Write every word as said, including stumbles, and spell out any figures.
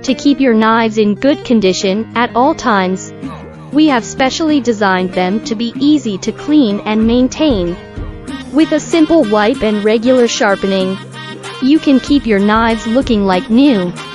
to keep your knives in good condition at all times. We have specially designed them to be easy to clean and maintain. With a simple wipe and regular sharpening, you can keep your knives looking like new.